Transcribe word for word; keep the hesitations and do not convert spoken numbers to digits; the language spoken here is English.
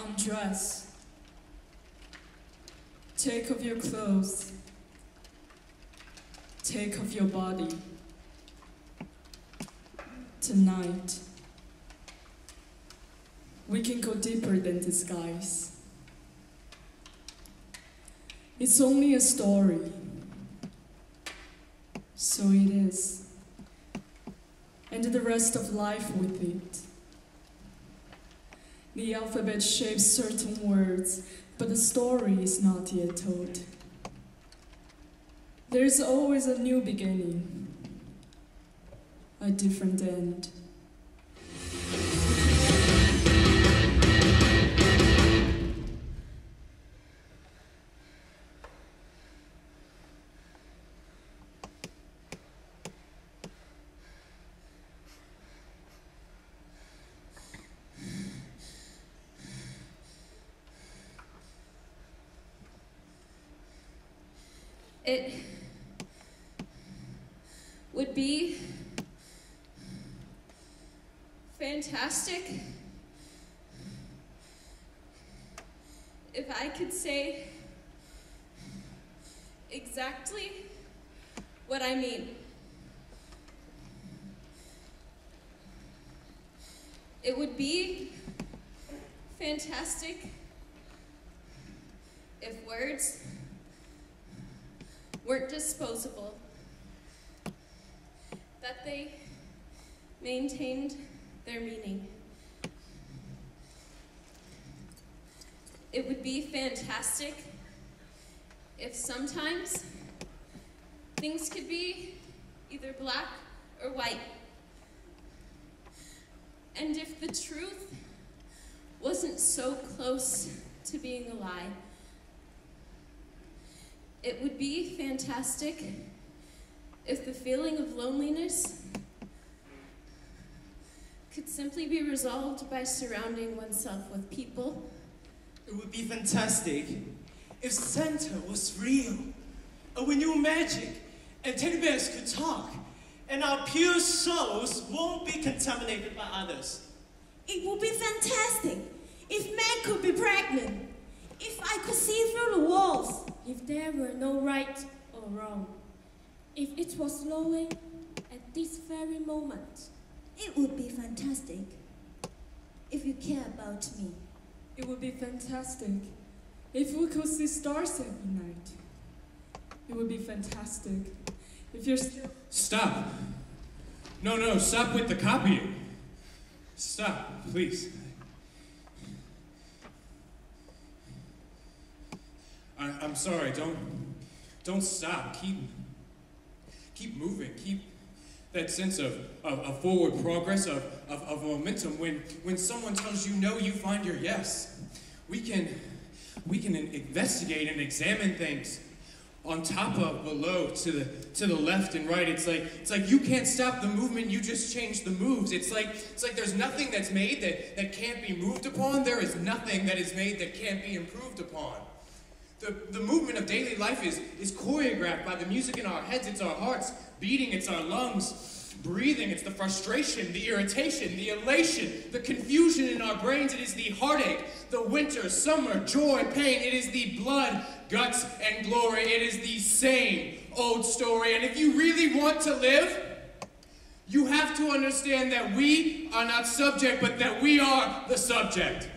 undress. Take off your clothes. Take off your body. Tonight, we can go deeper than disguise. It's only a story. So it is. And the rest of life with it. The alphabet shapes certain words, but the story is not yet told. There's always a new beginning, a different end. It would be fantastic if I could say exactly what I mean. It would be fantastic if words weren't disposable, that they maintained their meaning. It would be fantastic if sometimes things could be either black or white. And if the truth wasn't so close to being a lie. It would be fantastic if the feeling of loneliness could simply be resolved by surrounding oneself with people. It would be fantastic if Santa was real, and we knew magic, and teddy bears could talk, and our pure souls won't be contaminated by others. It would be fantastic if men could be pregnant, if I could see through the walls, if there were no right or wrong, if it was snowing at this very moment. It would be fantastic if you care about me. It would be fantastic if we could see stars every night. It would be fantastic if you're still... Stop! No, no, stop with the copying. Stop, please. I, I'm sorry, don't, don't stop. Keep, keep moving. Keep that sense of, of, of forward progress, of, of, of momentum. When, when someone tells you no, you find your yes. We can, we can investigate and examine things on top of, below, to the, to the left and right. It's like, it's like you can't stop the movement, you just change the moves. It's like, it's like there's nothing that's made that, that can't be moved upon. There is nothing that is made that can't be improved upon. The, the movement of daily life is, is choreographed by the music in our heads. It's our hearts beating, it's our lungs breathing, it's the frustration, the irritation, the elation, the confusion in our brains. It is the heartache, the winter, summer, joy, pain. It is the blood, guts, and glory. It is the same old story. And if you really want to live, you have to understand that we are not subject, but that we are the subject.